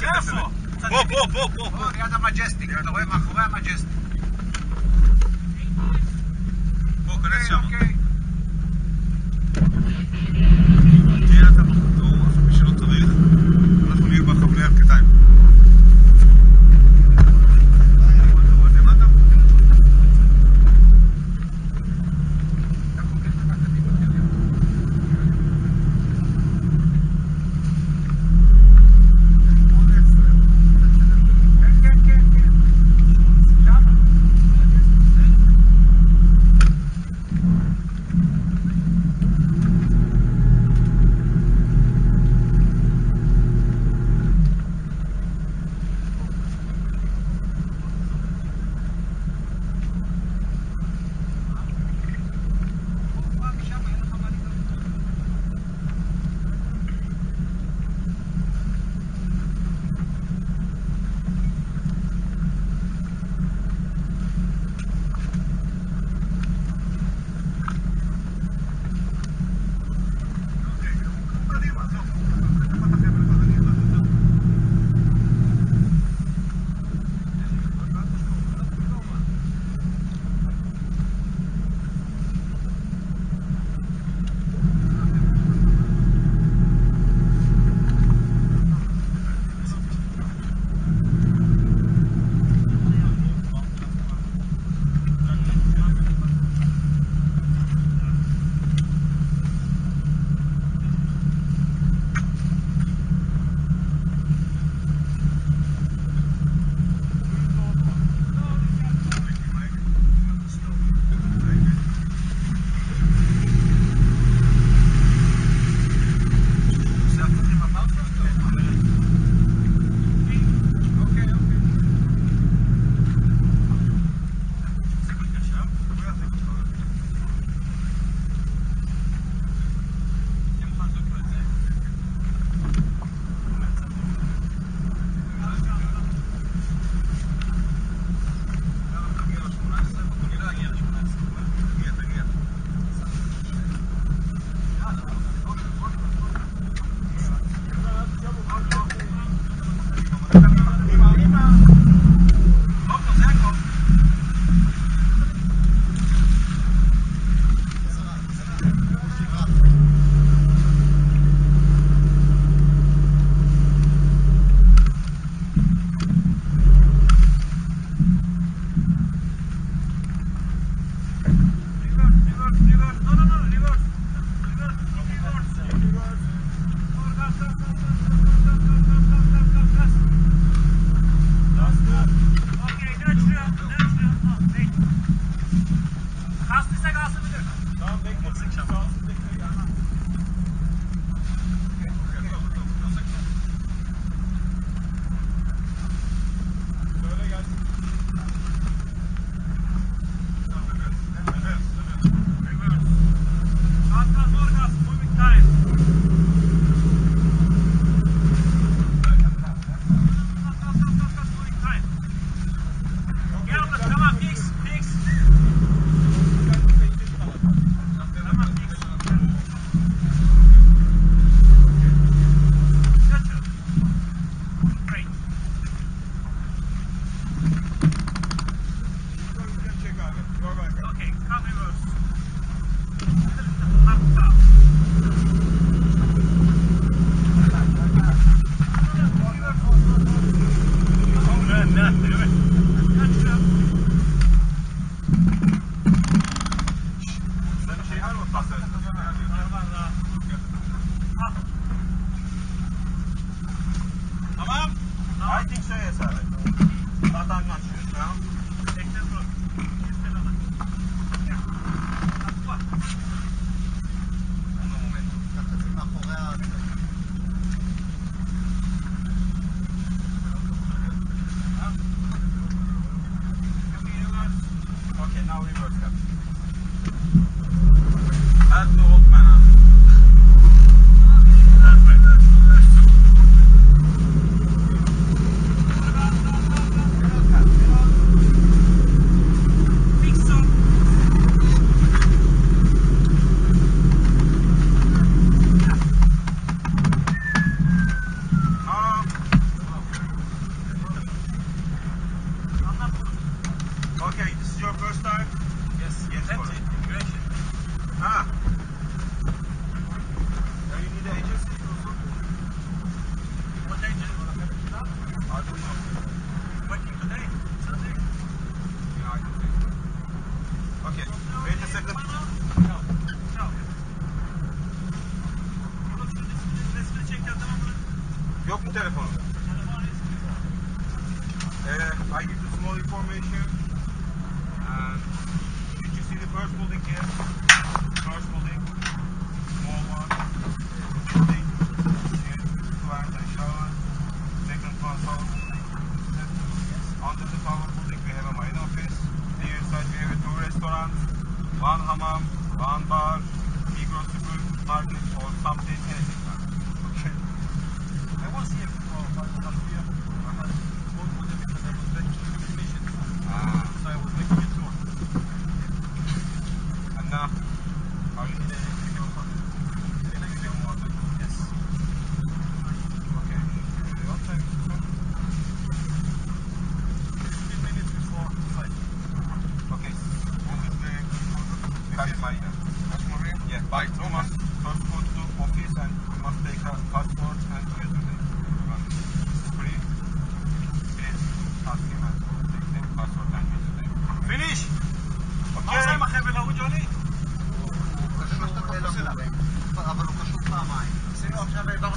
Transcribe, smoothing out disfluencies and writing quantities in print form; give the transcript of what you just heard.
איפה? פה, ליד המג'סטיק, אתה רואה מאחורי המג'סטיק. פה, כנס שם. אוקיי. תהיה אתה מחזור, מי שלא צריך, אנחנו נהיה בחבלי הרכתיים. I give you small information. Did you see the first building here? First building. Small one. Building. Here, plant and shower. Second one, power building. Under the power building we have a marina office. Near side we have a 2 restaurants, 1 hammam, 1 bar, Migros supermarket or something, anything. Okay. I was here for last year. I had one water because I was making a mission. So I was making a tour. And now, are you in the video water? Yes. Okay. What time is it? 15 minutes before 5. Okay. This is marina. Yeah, by Thomas, first go to the office and you must take a passport and username. This is free. Please ask him and take the passport and username. Finish! Okay. מה עושה עם החבל ההוא, ג'וני? הוא קשור אל המורה, אבל הוא קשור פעמיים. עשינו עכשיו העברנו